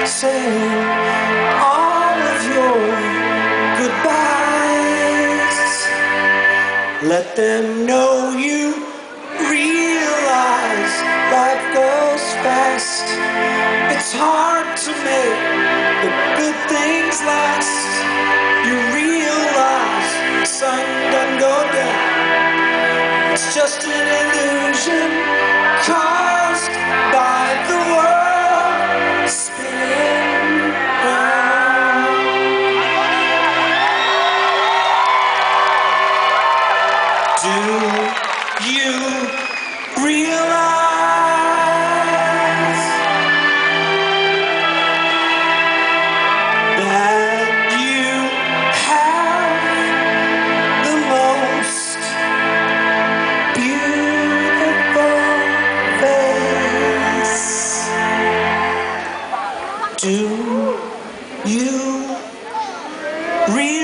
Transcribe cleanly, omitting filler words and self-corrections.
saying all of your goodbyes. Let them know you realize life goes fast. It's hard to make the good things last. You realize the sun doesn't go down. It's just an illusion caused by the world spinning round. Do you realize that you have the most beautiful face? Do you realize